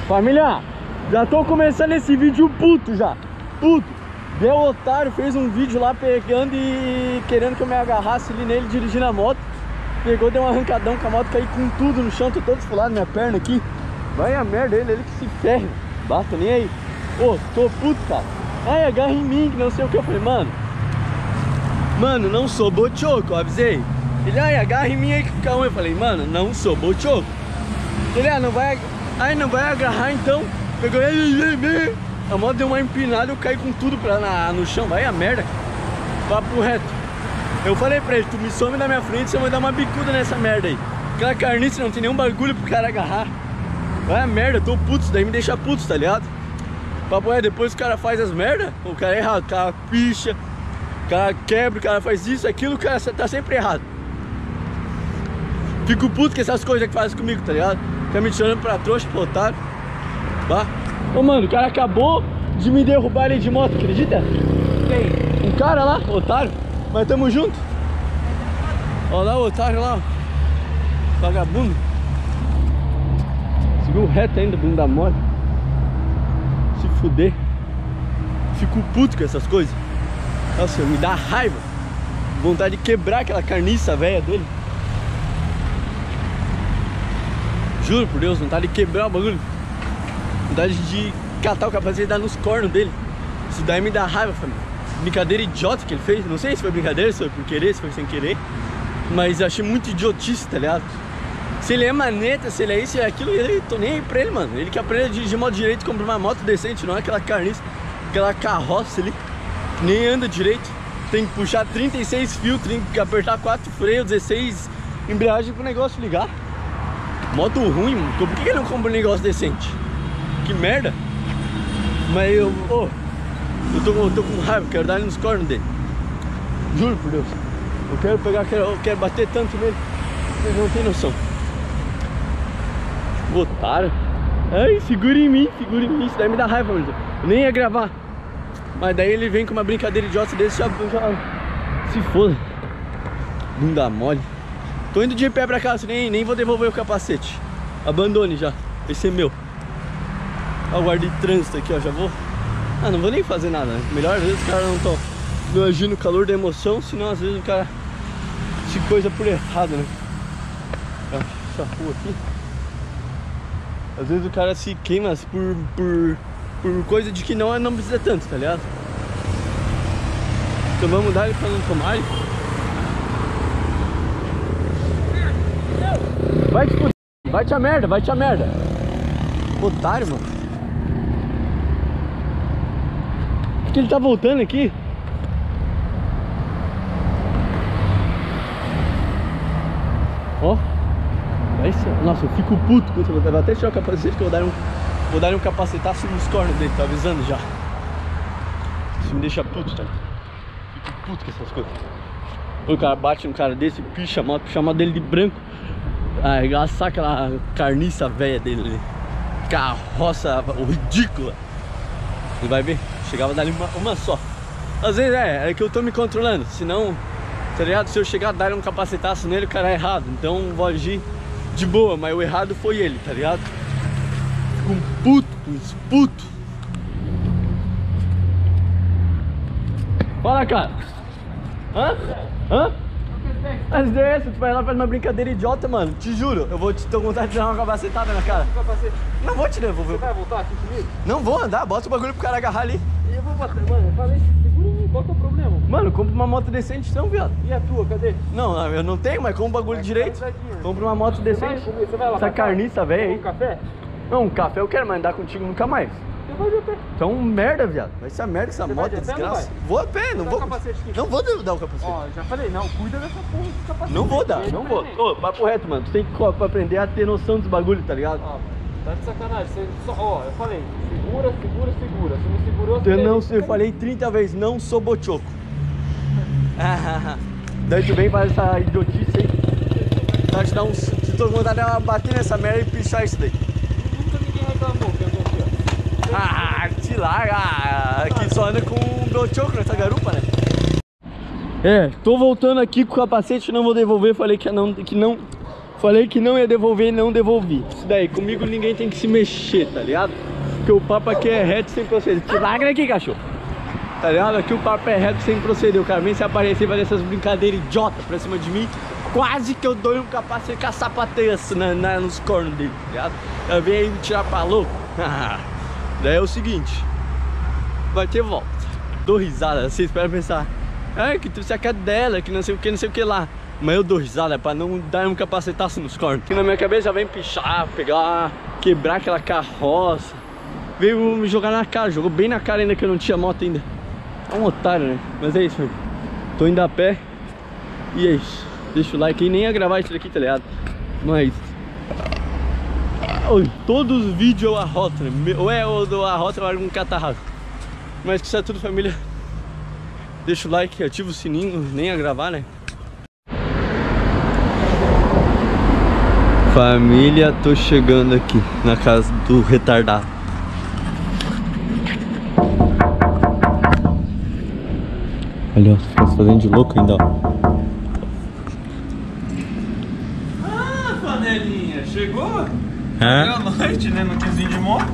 Família, já tô começando esse vídeo puto já. Puto. Deu otário, fez um vídeo lá pegando e querendo que eu me agarrasse ali nele dirigindo a moto. Pegou, deu um arrancadão com a moto, caí com tudo no chão, tô todo esfolado, minha perna aqui. Vai a merda, ele que se ferre. Bata nem aí. Ô, tô puto, cara. Ai, agarra em mim, que não sei o que. Eu falei, mano, não sou bochoco, eu avisei. Ele, ai, agarra em mim aí que fica ruim. Eu falei, mano, não sou bochoco. Ele, não vai agarrar então. Pegou ele, a moto deu uma empinada, eu caí com tudo no chão. Vai a merda, papo reto. Eu falei pra ele, tu me some na minha frente, você vai dar uma bicuda nessa merda aí. Aquela carniça não tem nenhum bagulho pro cara agarrar. Vai a merda, eu tô puto, isso daí me deixa puto, tá ligado? Papo é, depois o cara faz as merdas, o cara é errado, o cara picha, o cara quebra, o cara faz isso, aquilo, o cara tá sempre errado. Fico puto com essas coisas que faz comigo, tá ligado? Fica me tirando pra trouxa, pro otário. Bah. Ô mano, o cara acabou de me derrubar ali de moto, acredita? Quem? Um cara lá, otário. Mas tamo junto. Olha lá o otário lá, ó. Vagabundo. Seguiu reto ainda, bunda da moto. Se fuder. Fico puto com essas coisas. Nossa, me dá raiva. Vontade de quebrar aquela carniça velha dele. Juro por Deus, vontade de quebrar o bagulho. Vontade de catar o capacete e dar nos cornos dele. Isso daí me dá raiva, família. Brincadeira idiota que ele fez. Não sei se foi brincadeira, se foi por querer, se foi sem querer. Mas eu achei muito idiotice, tá ligado? Se ele é maneta, se ele é isso, se ele é aquilo, eu tô nem aí pra ele, mano. Ele que aprende a dirigir moto direito, compra uma moto decente, não é aquela carniça, aquela carroça ali, que nem anda direito. Tem que puxar 36 fios, tem que apertar 4 freios, 16 embreagem pro negócio ligar. Moto ruim, mano. Por que ele não compra um negócio decente? Que merda. Mas eu tô com raiva, quero dar ele nos cornos dele. Juro por Deus. Eu quero pegar, eu quero bater tanto nele. Vocês não tem noção. Otário. Ai, segura em mim, isso daí me dá raiva, mano. Eu nem ia gravar. Mas daí ele vem com uma brincadeira idiota desse, já se foda. Bunda mole. Tô indo de pé pra casa, nem vou devolver o capacete. Abandone já, esse é meu. Ó, o guarda de trânsito aqui, ó, já vou. Ah, não vou nem fazer nada, né? Melhor às vezes os caras não estão agindo no calor da emoção, senão às vezes o cara se coisa por errado, né? Essa rua aqui. Às vezes o cara se queima por coisa de que não precisa tanto, tá ligado? Então vamos dar ele pra não tomar ele. Vai te fuder, vai te a merda. Otário, mano. Por que ele tá voltando aqui? Ó. Nossa, eu fico puto com isso. Eu vou até tirar o capacete que eu vou dar um capacetaço nos cornos dele, tô avisando já. Isso me deixa puto, tá? Fico puto com essas coisas. O cara bate no cara desse, picha a moto, chama dele de branco. Arregaçar aquela carniça velha dele ali. Carroça ridícula. Ele vai ver, chegava a dar uma só. Às vezes é que eu tô me controlando. Senão, tá ligado? Se eu chegar a dar um capacetaço nele, o cara é errado. Então vou agir de boa, mas o errado foi ele, tá ligado? Fico puto com isso, puto. Fala, cara. Hã? As ideias, tu vai lá faz uma brincadeira idiota, mano. Te juro, eu vou te ter vontade de dar uma capacetada na cara. Não vou te devolver. Você vai voltar aqui comigo? Não vou andar, bota o bagulho pro cara agarrar ali. E eu vou bater, mano. Eu falei, segura em mim, qual que é o problema? Mano, compra uma moto decente então, viado. E a tua, cadê? Não, eu não tenho, mas compra um bagulho direito. Compra uma moto decente. Você vai lá. Essa carniça velha aí. Um café? Não, um café eu quero, mas andar contigo nunca mais. Você vai de pé. Então, merda, viado. Vai ser a merda essa Você moto, vai de pé, desgraça. não vai? Vou a pé, não vou. Não vou dar o capacete. Ó, já falei, não, cuida dessa porra do capacete. Não vou dar, não vou. Ô, papo reto, mano. Tu tem que aprender a ter noção dos bagulhos, tá ligado? Ó, tá de sacanagem. Você só, ó, eu falei, segura. Se não segurou, Eu falei 30 vezes, não sou bochoco. Daí tu vem faz essa idiotice aí. Tá te dar uns. Se tô com vontade de bater nessa merda e pichar isso daí. Nunca ninguém reclamou que andou aqui, ó. Te larga. Aqui só anda com um bochoco nessa garupa, né? Tô voltando aqui com o capacete, não vou devolver. Falei que não Falei que não ia devolver e não devolvi. Isso daí, comigo ninguém tem que se mexer, tá ligado? Porque o papo aqui é reto sem proceder. Te larga aqui, cachorro. Tá ligado? Aqui o papo é reto sem proceder. O cara vem se aparecer e fazer essas brincadeiras idiotas pra cima de mim. Quase que eu dou um capacete com a sapateia nos cornos dele, tá ligado? Eu venho aí me tirar pra louco. Daí é o seguinte, vai ter volta. Dou risada, vocês podem pensar, que trouxe a cadela, que não sei o que lá. Mas eu dou risada pra não dar um capacetaço nos cornos. Aqui na minha cabeça já vem pichar, pegar, quebrar aquela carroça. Veio me jogar na cara, jogou bem na cara ainda que eu não tinha moto ainda. É um otário, né? Mas é isso, meu. Tô indo a pé. E é isso. Deixa o like aí, nem ia gravar isso daqui, tá ligado? Mas... todos os vídeos eu arroto, né? Ou é o do arroto ou é um catarraço. Mas que isso é tudo, família. Deixa o like, ativa o sininho, nem ia gravar, né? Família, tô chegando aqui na casa do retardado. Olha, ó, fica se fazendo de louco ainda, ó. Ah, panelinha, chegou? É? Boa noite, né? No quinzinho de moto.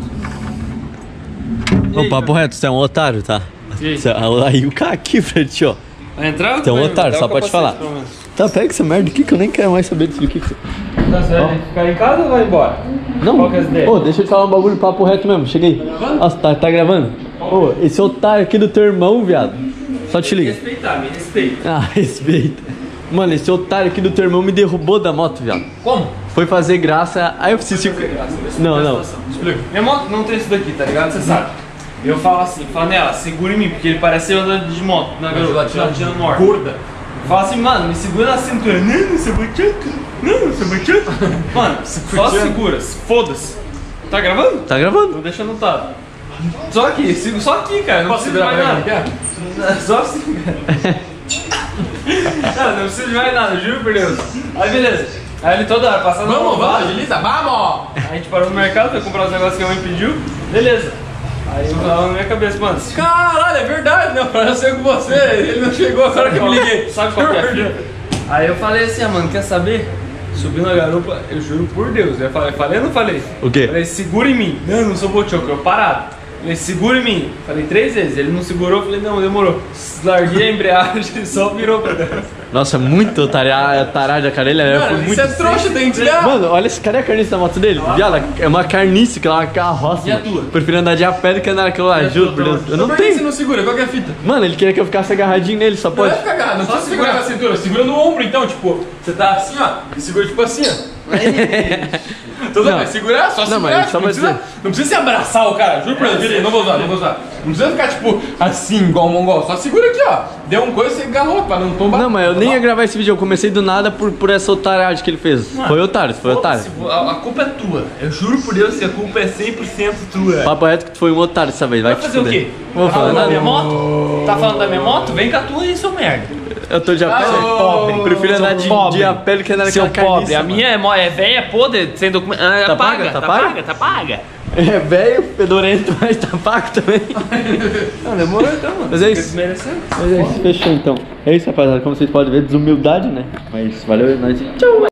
Ô, papo reto, você é um otário, tá? Aí o cara aqui pra ti, ó. Vai entrar? Você é um otário, só pode falar. Tá, pega essa merda aqui que eu nem quero mais saber disso aqui. Tá certo, ficar em casa ou vai embora? Não, qual que é as ideias? ô, deixa eu te falar um bagulho, papo reto mesmo, cheguei. Nossa, tá gravando? Ô, esse otário aqui do teu irmão, viado. Só te liga. Respeitar, me respeita. Ah, respeita. Mano, esse otário aqui do teu irmão me derrubou da moto, viado. Como? Foi fazer graça, aí eu preciso... Não. Explica. Minha moto não tem isso daqui, tá ligado? Você sabe. Eu falo assim, Flanela, segura em mim, porque ele parece eu andando de moto na Latina Norte. Gorda. Fala assim, mano, me segura na cintura. Não, você baixando. Não, você baixando. Mano, só segura, foda-se. Tá gravando? Tá gravando. Tô deixando notado. Só aqui, só aqui, cara. Não Posso precisa de segurar mais pra nada. Só assim, cara. Cara, não precisa de mais nada, juro por Deus. Aí beleza. Aí ele toda hora passando. Vamos, agiliza, vamos! A gente parou no mercado pra comprar os negócios que a mãe pediu. Beleza. Aí eu tava na minha cabeça, mano. Caralho, é verdade, não, eu sei com você, ele não chegou agora que eu me liguei. Sabe qual que é a fita? Aí eu falei assim, mano, quer saber? Subiu na garupa, eu juro por Deus. Eu falei ou não falei? O quê? Falei, segura em mim. Não sou bochoco, eu parado. Falei, segura em mim. Falei 3 vezes, ele não segurou, falei, não, demorou. Larguei a embreagem, só virou pra trás. Nossa, muito tarada a carelha, né? Foi Mano, muito... isso é trouxa, tem que tirar. Mano, olha, cadê a carniça da moto dele? Viado, é uma carnice, que é uma carroça. E a mano. tua? Prefiro andar de a pé do que andar naquela lá, juro por Deus. Eu não Por que você tenho. não segura? Qual que é a fita? Mano, ele queria que eu ficasse agarradinho nele, só Não pode. vai ficar agarrado, não precisa segurar na cintura, segura no ombro então, tipo, você tá assim, ó, e segura tipo assim, ó. Tudo Não. bem, segurar, só Não, segurar, mas tipo, só não, pra precisa, dizer. não precisa se abraçar o cara, juro por Deus, vira aí, não vou usar. Não precisa ficar tipo assim, igual um mongol, só segura aqui, ó. Deu um coisa e você agarrou pra não tombar. Não, mas eu nem ia gravar esse vídeo, eu comecei do nada por essa otaragem que ele fez. Foi otário, foi otário. A culpa é tua. Eu juro por Deus que a culpa é 100% tua. Papo reto que tu foi um otário dessa vez, vai Vai te fazer o fuder. quê? Não vou Tá falar falando da minha nada. moto? Tá falando da minha moto? Vem com a tua aí, seu merda. Eu tô de a pé. pobre. Prefiro andar de a pé do que andar Seu naquela pobre, carniça. a minha é velha, podre, sem documento. Tá paga? Tá paga? Tá paga. É velho, fedorento, mas tá pago também. Não, demorou então, mano. Mas é isso. Desmerecendo. Mas é isso, fechou então. É isso, rapaziada. Como vocês podem ver, desumildade, né? Mas valeu, nós. Tchau!